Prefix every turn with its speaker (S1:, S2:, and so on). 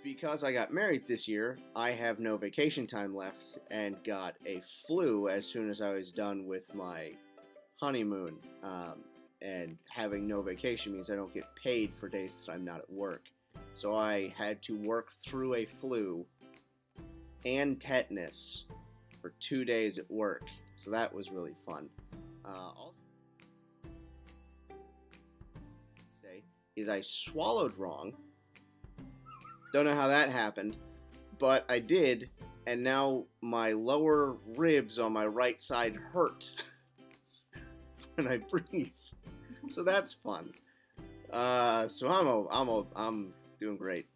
S1: Because I got married this year, I have no vacation time left and got a flu as soon as I was done with my honeymoon. And having no vacation means I don't get paid for days that I'm not at work. So I had to work through a flu and tetanus for 2 days at work. So that was really fun. Also, is I swallowed wrong. Don't know how that happened, but I did, and now my lower ribs on my right side hurt when I breathe. So that's fun. So I'm doing great.